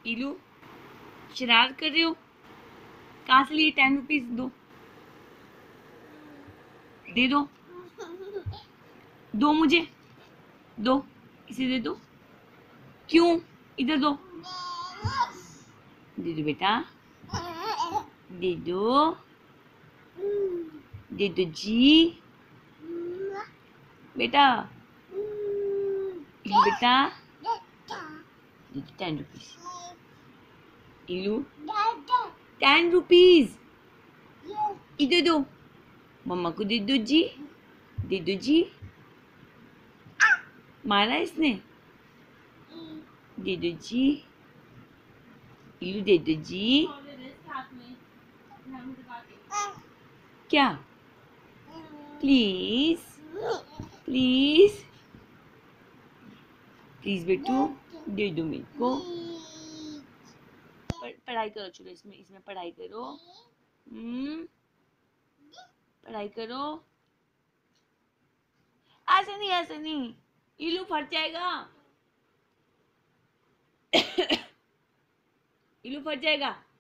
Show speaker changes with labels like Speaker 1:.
Speaker 1: इलू शरारत कर रहे हो? कहाँ से लिए 10 रुपीज? दो, दे दो, दो मुझे, दो, इसे दे दो। क्यों? इधर दो, दे दो बेटा, दे दो, दे दो जी बेटा, इलू बेटा, दे दो 10 रुपीज। इलू 10 रुपीज इधर दो, मम्मा को दे दो जी, दे दो जी। मारा इसने, दे दो जी, इलू दे दो जी। क्या? प्लीज प्लीज प्लीज बेटू, दे दो मेरे को। पढ़ाई करो, चलो इसमें इसमें पढ़ाई करो। पढ़ाई करो। ऐसे नहीं, ऐसे नहीं, इलू फट जाएगा। इलू फट जाएगा।